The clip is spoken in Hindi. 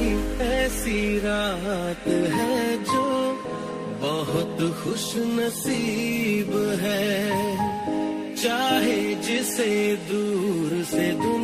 ऐसी रात है जो बहुत खुश नसीब है, चाहे जिसे दूर से दूर